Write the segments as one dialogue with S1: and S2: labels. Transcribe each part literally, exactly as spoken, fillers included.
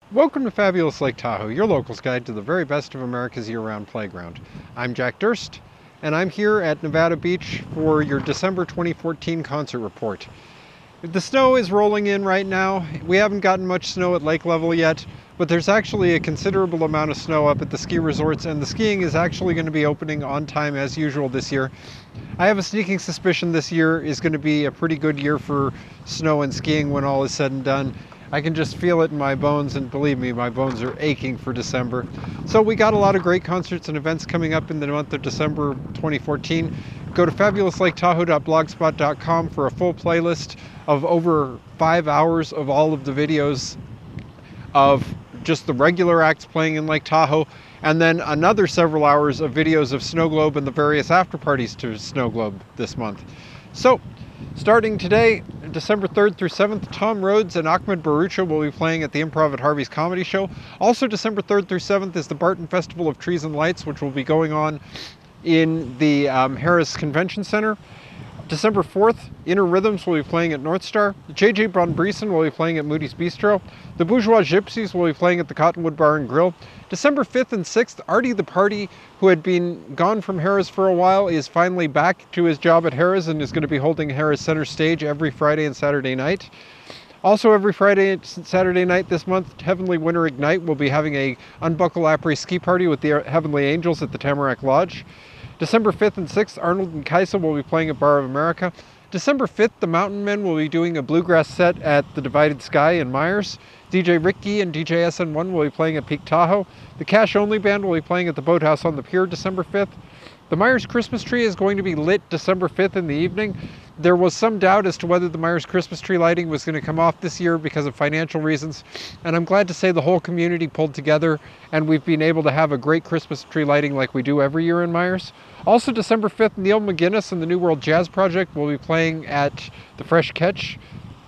S1: Welcome to Fabulous Lake Tahoe, your locals guide to the very best of America's year-round playground. I'm Jack Durst, and I'm here at Nevada Beach for your December twenty fourteen concert report. The snow is rolling in right now. We haven't gotten much snow at lake level yet, but there's actually a considerable amount of snow up at the ski resorts, and the skiing is actually going to be opening on time as usual this year. I have a sneaking suspicion this year is going to be a pretty good year for snow and skiing when all is said and done. I can just feel it in my bones, and believe me, my bones are aching for December. So we got a lot of great concerts and events coming up in the month of December twenty fourteen. Go to fabulous lake tahoe dot blogspot dot com for a full playlist of over five hours of all of the videos of just the regular acts playing in Lake Tahoe, and then another several hours of videos of Snow Globe and the various after parties to Snow Globe this month. So, starting today, December third through seventh, Tom Rhodes and Ahmed Baroocha will be playing at the Improv at Harveys Comedy Show. Also December third through seventh is the Barton Festival of Trees and Lights, which will be going on in the um, Harrah's Convention Center. December fourth, Inner Rhythms will be playing at North Star. J J Von Briesen will be playing at Moody's Bistro. The Bourgeois Gypsies will be playing at the Cottonwood Bar and Grill. December fifth and sixth, Arty the Party, who had been gone from Harrah's for a while, is finally back to his job at Harrah's and is going to be holding Harrah's center stage every Friday and Saturday night. Also every Friday and Saturday night this month, Heavenly Winter Ignite will be having a Unbuckle apres ski party with the Heavenly Angels at the Tamarack Lodge. December fifth and sixth, Arnold and Kaisa will be playing at Bar of America. December fifth, the Mountain Men will be doing a bluegrass set at the Divided Sky in Meyers. D J Ricky and D J S N one will be playing at Peak Tahoe. The Cash Only Band will be playing at the Boathouse on the Pier December fifth. The Meyers Christmas tree is going to be lit December fifth in the evening. There was some doubt as to whether the Meyers Christmas tree lighting was going to come off this year because of financial reasons, and I'm glad to say the whole community pulled together and we've been able to have a great Christmas tree lighting like we do every year in Meyers. Also December fifth, Neil McGuinness and the New World Jazz Project will be playing at the Fresh Catch.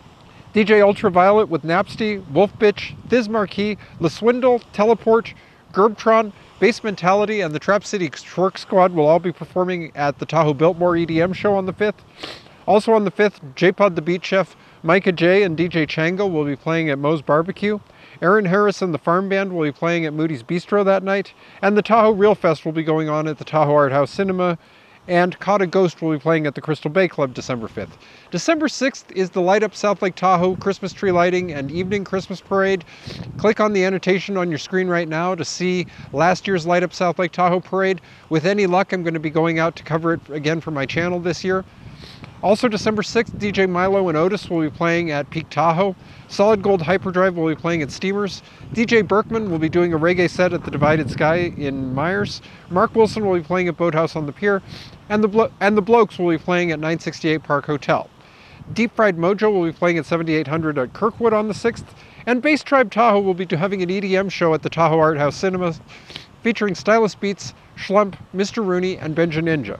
S1: D J Ultraviolet with Napsty, Wolf Bitch, Thizz Markie, Swindle, Teleport, Gurbtron, Bassmentality, and the Trap City Twerk Squad will all be performing at the Tahoe Biltmore E D M show on the fifth. Also on the fifth, J Pod the Beat Chef, Micah J and D J Chango will be playing at Moe's Barbecue. Aaron Harris and the Farm Band will be playing at Moody's Bistro that night. And the Tahoe Real Fest will be going on at the Tahoe Art House Cinema. And Caught a Ghost will be playing at the Crystal Bay Club December fifth. December sixth is the Light Up South Lake Tahoe Christmas Tree Lighting and Evening Christmas Parade. Click on the annotation on your screen right now to see last year's Light Up South Lake Tahoe Parade. With any luck, I'm going to be going out to cover it again for my channel this year. Also December sixth, D J Milo and Otis will be playing at Peak Tahoe. Solid Gold Hyperdrive will be playing at Steamers. D J Berkman will be doing a reggae set at the Divided Sky in Meyers. Mark Wilson will be playing at Boathouse on the Pier. And the, Blo and the Blokes will be playing at nine sixty-eight Park Hotel. Deep Fried Mojo will be playing at seventy-eight hundred at Kirkwood on the sixth. And Bass Tribe Tahoe will be having an E D M show at the Tahoe Art House Cinema featuring Stylus Beats, Schlump, Mister Rooney, and Benja Ninja.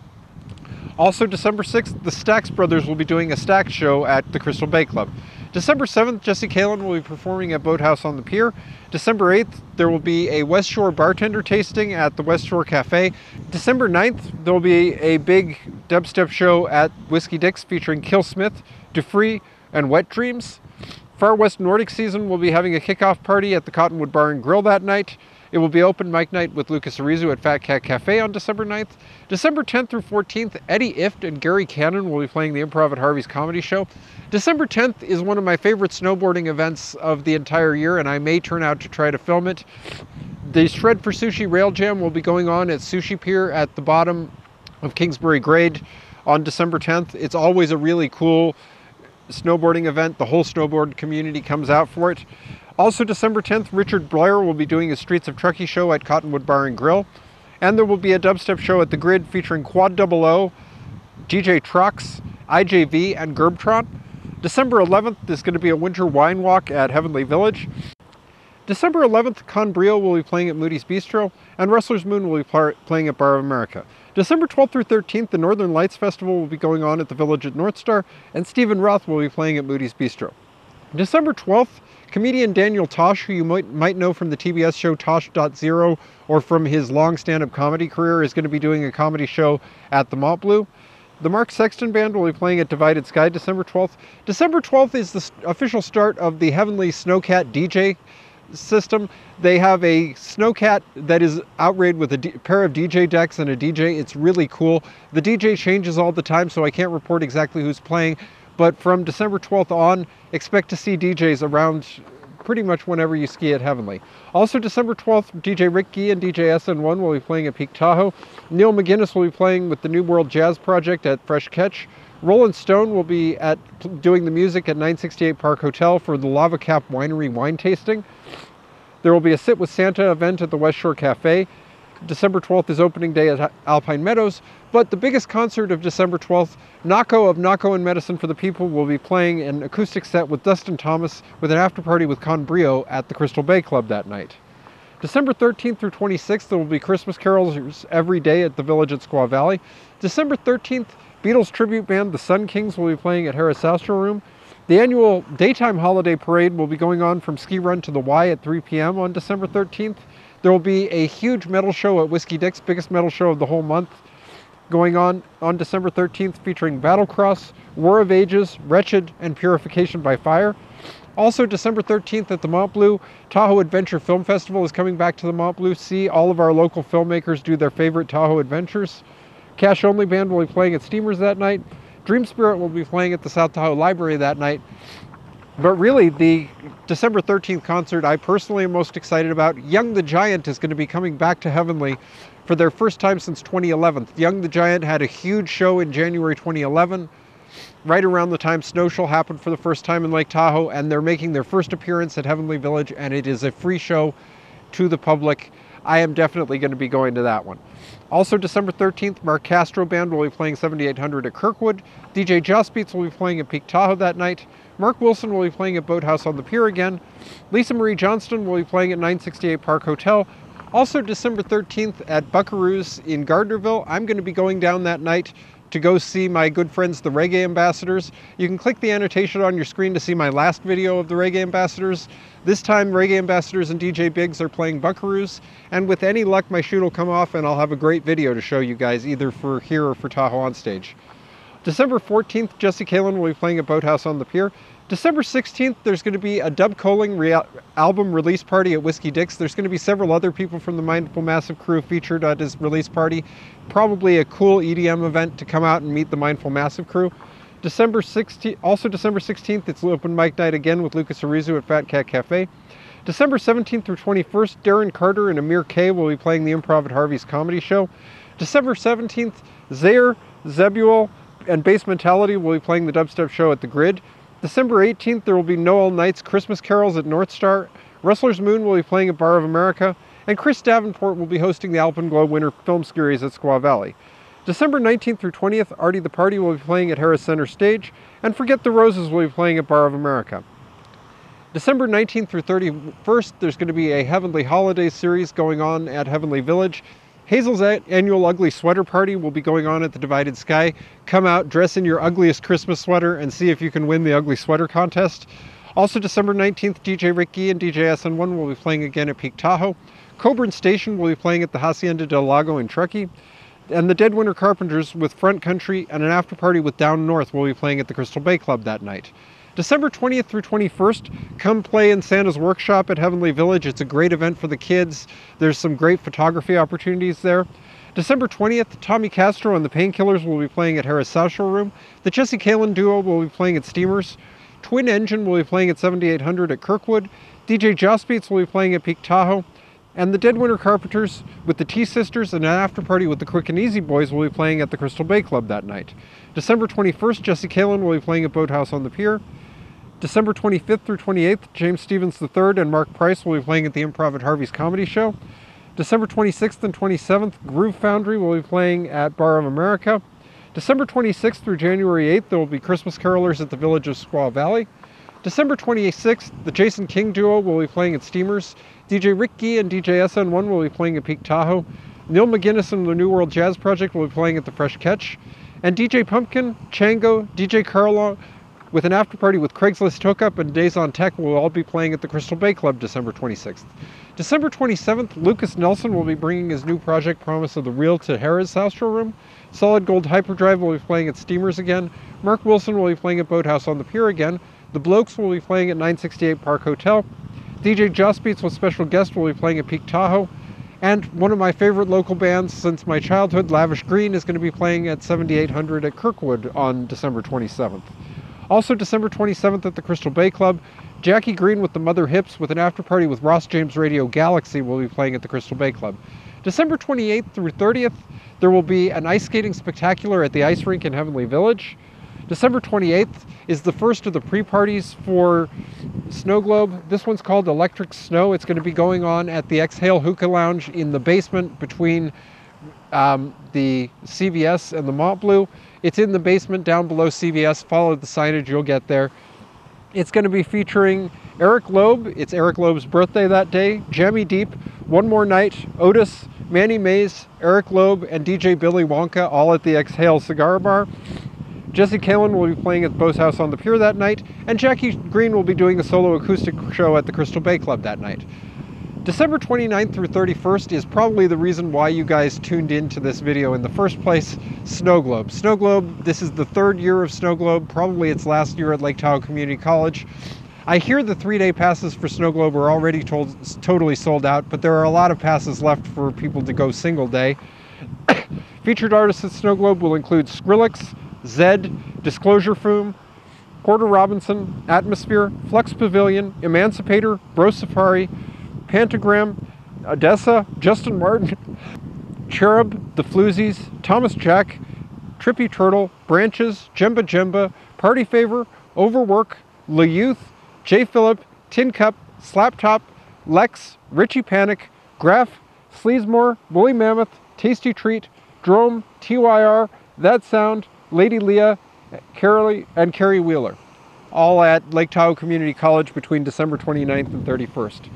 S1: Also December sixth, the Stax Brothers will be doing a Stax show at the Crystal Bay Club. December seventh, Jesse Kalin will be performing at Boathouse on the Pier. December eighth, there will be a West Shore bartender tasting at the West Shore Cafe. December ninth, there will be a big dubstep show at Whiskey Dick's featuring Kill Smith, Dufree, and Wet Dreams. Far West Nordic Season will be having a kickoff party at the Cottonwood Bar and Grill that night. It will be open mic night with Lucas Arizu at Fat Cat Cafe on December ninth. December tenth through fourteenth, Eddie Ift and Gary Cannon will be playing the Improv at Harvey's Comedy Show. December tenth is one of my favorite snowboarding events of the entire year, and I may turn out to try to film it. The Shred for Sushi Rail Jam will be going on at Sushi Pier at the bottom of Kingsbury Grade on December tenth. It's always a really cool snowboarding event. The whole snowboard community comes out for it. Also December tenth, Richard Blair will be doing a Streets of Truckee show at Cottonwood Bar and Grill. And there will be a dubstep show at the Grid featuring Quad Double O, G J Trucks, I J V, and Gurbtron. December eleventh is going to be a winter wine walk at Heavenly Village. December eleventh, Con Brio will be playing at Moody's Bistro, and Wrestler's Moon will be playing at Bar of America. December twelfth through thirteenth, the Northern Lights Festival will be going on at the Village at North Star, and Stephen Roth will be playing at Moody's Bistro. December twelfth, comedian Daniel Tosh, who you might, might know from the T B S show Tosh dot zero or from his long stand-up comedy career, is going to be doing a comedy show at the Mont Bleu. The Mark Sexton Band will be playing at Divided Sky December twelfth. December twelfth is the official start of the Heavenly Snowcat D J system. They have a snowcat that is outrated with a D pair of D J decks and a D J. It's really cool. The D J changes all the time, so I can't report exactly who's playing, but from December twelfth on, expect to see D Js around pretty much whenever you ski at Heavenly. Also December twelfth, D J Rick Gee and D J S N one will be playing at Peak Tahoe. Neil McGinnis will be playing with the New World Jazz Project at Fresh Catch. Roland Stone will be at doing the music at nine sixty-eight Park Hotel for the Lava Cap Winery wine tasting. There will be a Sit with Santa event at the West Shore Cafe. December twelfth is opening day at Alpine Meadows, but the biggest concert of December twelfth, Nako of Nako and Medicine for the People will be playing an acoustic set with Dustin Thomas with an after party with Con Brio at the Crystal Bay Club that night. December thirteenth through twenty-sixth, there will be Christmas carols every day at the Village at Squaw Valley. December thirteenth, Beatles tribute band The Sun Kings will be playing at Harrah South Shore Room. The annual daytime holiday parade will be going on from Ski Run to the Y at three p m on December thirteenth. There will be a huge metal show at Whiskey Dick's, biggest metal show of the whole month, going on on December thirteenth, featuring Battlecross, War of Ages, Wretched, and Purification by Fire. Also December thirteenth at the Mont Bleu, Tahoe Adventure Film Festival is coming back to the Mont Bleu. See all of our local filmmakers do their favorite Tahoe adventures. Cash Only Band will be playing at Steamers that night. Dream Spirit will be playing at the South Tahoe Library that night. But really, the December thirteenth concert I personally am most excited about. Young the Giant is going to be coming back to Heavenly for their first time since twenty eleven. Young the Giant had a huge show in January twenty eleven, right around the time Snowshoal happened for the first time in Lake Tahoe, and they're making their first appearance at Heavenly Village, and it is a free show to the public. I am definitely going to be going to that one. Also December thirteenth, Mark Castro Band will be playing seventy-eight hundred at Kirkwood. D J Joss Beats will be playing at Peak Tahoe that night. Mark Wilson will be playing at Boathouse on the Pier again. Lisa Marie Johnston will be playing at nine sixty-eight Park Hotel. Also December thirteenth at Buckaroo's in Gardnerville. I'm going to be going down that night to go see my good friends, the Reggae Ambassadors. You can click the annotation on your screen to see my last video of the Reggae Ambassadors. This time, Reggae Ambassadors and D J Biggs are playing Buckaroos, and with any luck, my shoot will come off and I'll have a great video to show you guys, either for here or for Tahoe on stage. December fourteenth, Jesse Kalin will be playing at Boathouse on the Pier. December sixteenth, there's going to be a Dub Coling rea album release party at Whiskey Dick's. There's going to be several other people from the Mindful Massive crew featured at his release party. Probably a cool E D M event to come out and meet the Mindful Massive crew. December sixteenth, also December sixteenth, it's open mic night again with Lucas Arizu at Fat Cat Cafe. December seventeenth through twenty-first, Darren Carter and Amir K will be playing the Improv at Harvey's comedy show. December seventeenth, Zaire, Zebul, and Bassmentality will be playing the dubstep show at the Grid. December eighteenth, there will be Noel Knight's Christmas Carols at North Star. Rustler's Moon will be playing at Bar of America. And Chris Davenport will be hosting the Alpenglow Winter Film Series at Squaw Valley. December nineteenth through twentieth, Arty the Party will be playing at Harrah Center Stage. And Forget the Roses will be playing at Bar of America. December nineteenth through thirty-first, there's going to be a Heavenly Holiday series going on at Heavenly Village. Hazel's annual Ugly Sweater Party will be going on at the Divided Sky. Come out, dress in your ugliest Christmas sweater, and see if you can win the Ugly Sweater Contest. Also December nineteenth, D J Rick Gee and D J S N one will be playing again at Peak Tahoe. Coburn Station will be playing at the Hacienda del Lago in Truckee. And the Dead Winter Carpenters with Front Country and an after party with Down North will be playing at the Crystal Bay Club that night. December twentieth through twenty-first, come play in Santa's Workshop at Heavenly Village. It's a great event for the kids. There's some great photography opportunities there. December twentieth, Tommy Castro and the Painkillers will be playing at Harrah South Shore Room. The Jesse Kalin Duo will be playing at Steamers. Twin Engine will be playing at seventy-eight hundred at Kirkwood. D J Joss Beats will be playing at Peak Tahoe. And the Dead Winter Carpenters with the T-Sisters and an after party with the Quick and Easy Boys will be playing at the Crystal Bay Club that night. December twenty-first, Jesse Kalin will be playing at Boathouse on the Pier. December twenty-fifth through twenty-eighth, James Stevens the third and Mark Price will be playing at the Improv at Harvey's comedy show. December twenty-sixth and twenty-seventh, Groove Foundry will be playing at Bar of America. December twenty-sixth through January eighth, there will be Christmas Carolers at the Village of Squaw Valley. December twenty-sixth, the Jason King Duo will be playing at Steamers. D J Rick Gee and D J S N one will be playing at Peak Tahoe. Neil McGinnis and the New World Jazz Project will be playing at the Fresh Catch. And D J Pumpkin, Chango, D J Carlo, with an after party with Craigslist Hookup and Days on Tech will all be playing at the Crystal Bay Club December twenty-sixth. December twenty-seventh, Lucas Nelson will be bringing his new project Promise of the Real to Harrah's South Shore Room. Solid Gold Hyperdrive will be playing at Steamers again. Mark Wilson will be playing at Boathouse on the Pier again. The Blokes will be playing at nine sixty-eight Park Hotel. D J Just Beats with special guest will be playing at Peak Tahoe. And one of my favorite local bands since my childhood, Lavish Green, is going to be playing at seventy-eight hundred at Kirkwood on December twenty-seventh. Also December twenty-seventh at the Crystal Bay Club, Jackie Green with the Mother Hips with an after party with Ross James Radio Galaxy will be playing at the Crystal Bay Club. December twenty-eighth through thirtieth, there will be an ice skating spectacular at the ice rink in Heavenly Village. December twenty-eighth is the first of the pre-parties for Snow Globe. This one's called Electric Snow. It's going to be going on at the Exhale Hookah Lounge in the basement between um, the C V S and the Mont Bleu. It's in the basement down below C V S. Follow the signage, you'll get there. It's going to be featuring Eric Loeb. It's Eric Loeb's birthday that day. Jammy Deep, One More Night, Otis, Manny Mays, Eric Loeb, and D J Billy Wonka, all at the Exhale Cigar Bar. Jesse Kalen will be playing at Bo's House on the Pier that night, and Jackie Green will be doing a solo acoustic show at the Crystal Bay Club that night. December twenty-ninth through thirty-first is probably the reason why you guys tuned into this video in the first place, Snow Globe. Snow Globe, this is the third year of Snow Globe, probably its last year at Lake Tahoe Community College. I hear the three-day passes for Snow Globe are already told, totally sold out, but there are a lot of passes left for people to go single day. Featured artists at Snow Globe will include Skrillex, Zed, Disclosure Fume, Porter Robinson, Atmosphere, Flux Pavilion, Emancipator, Bro Safari, Pantagram, Odessa, Justin Martin, Cherub, The Floozies, Thomas Jack, Trippy Turtle, Branches, Jemba Jemba, Party Favor, Overwork, Le Youth, J Phillip, Tin Cup, Slap Top, Lex, Richie Panic, Graph, Sleazemore, Woolly Mammoth, Tasty Treat, Drome, T Y R, That Sound, Lady Leah, Carly, and Carrie Wheeler, all at Lake Tahoe Community College between December twenty-ninth and thirty-first.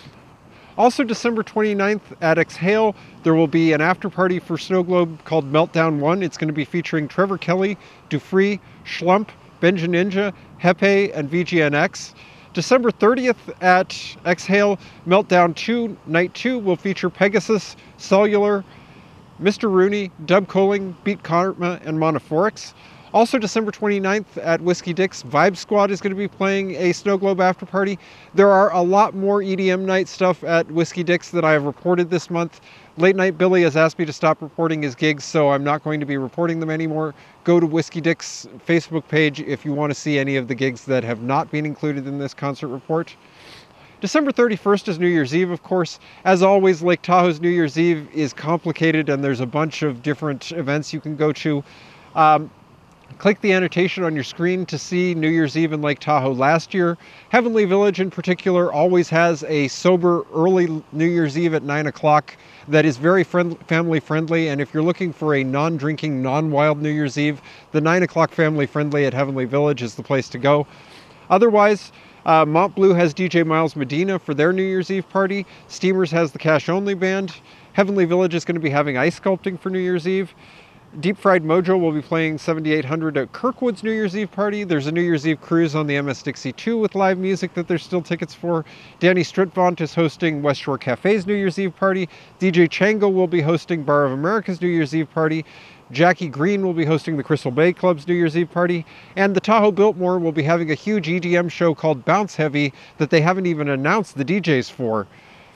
S1: Also December twenty-ninth at Exhale, there will be an after party for Snow Globe called Meltdown one. It's going to be featuring Trevor Kelly, Dufree, Schlump, Benja Ninja, Hepe, and V G N X. December thirtieth at Exhale, Meltdown two, Night two will feature Pegasus, Cellular, Mister Rooney, Dub Coling, Beat Karma, and Monophorics. Also December twenty-ninth at Whiskey Dick's, Vibe Squad is going to be playing a Snow Globe after party. There are a lot more E D M night stuff at Whiskey Dick's that I have reported this month. Late Night Billy has asked me to stop reporting his gigs, so I'm not going to be reporting them anymore. Go to Whiskey Dick's Facebook page if you want to see any of the gigs that have not been included in this concert report. December thirty-first is New Year's Eve, of course. As always, Lake Tahoe's New Year's Eve is complicated and there's a bunch of different events you can go to. Um, click the annotation on your screen to see New Year's Eve in Lake Tahoe last year. Heavenly Village in particular always has a sober early New Year's Eve at nine o'clock that is very friend family friendly, and if you're looking for a non-drinking, non-wild New Year's Eve, the nine o'clock family friendly at Heavenly Village is the place to go. Otherwise, Uh, Mont Bleu has D J Miles Medina for their New Year's Eve party. Steamers has the Cash Only Band. Heavenly Village is going to be having ice sculpting for New Year's Eve. Deep Fried Mojo will be playing seventy-eight hundred at Kirkwood's New Year's Eve party. There's a New Year's Eve cruise on the M S Dixie two with live music that there's still tickets for. Danny Stritvaunt is hosting West Shore Cafe's New Year's Eve party. D J Chango will be hosting Bar of America's New Year's Eve party. Jackie Green will be hosting the Crystal Bay Club's New Year's Eve party, and the Tahoe Biltmore will be having a huge E D M show called Bounce Heavy that they haven't even announced the D Js for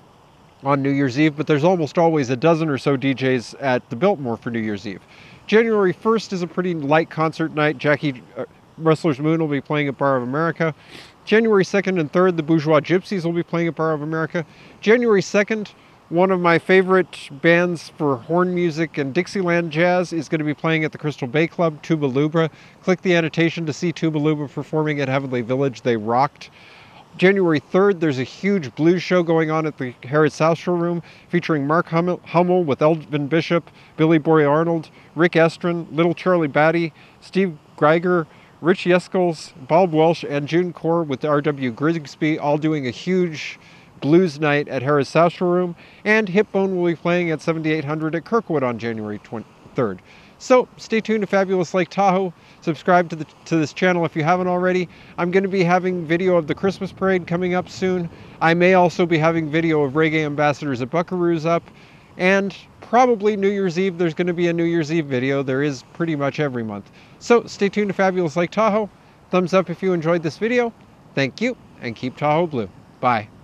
S1: on New Year's Eve, but there's almost always a dozen or so D Js at the Biltmore for New Year's Eve. January first is a pretty light concert night. Jackie uh, Wrestler's Moon will be playing at Bar of America. January second and third, the Bourgeois Gypsies will be playing at Bar of America. January second, one of my favorite bands for horn music and Dixieland jazz is going to be playing at the Crystal Bay Club, Tuba Lubra. Click the annotation to see Tuba Lubra performing at Heavenly Village. They rocked. January third, there's a huge blues show going on at the Harrah South Shore Room featuring Mark Hummel, Hummel with Elvin Bishop, Billy Boy Arnold, Rick Estrin, Little Charlie Batty, Steve Geiger, Rich Yeskels, Bob Welsh, and June Core with R W Grigsby, all doing a huge blues night at Harrah's South Shore Room, and Hipbone will be playing at seventy-eight hundred at Kirkwood on January twenty-third. So stay tuned to Fabulous Lake Tahoe. Subscribe to the to this channel if you haven't already. I'm going to be having video of the Christmas parade coming up soon. I may also be having video of Reggae Ambassadors at Buckaroos up, and probably New Year's Eve there's going to be a New Year's Eve video. There is pretty much every month. So stay tuned to Fabulous Lake Tahoe. Thumbs up if you enjoyed this video. Thank you, and keep Tahoe blue. Bye.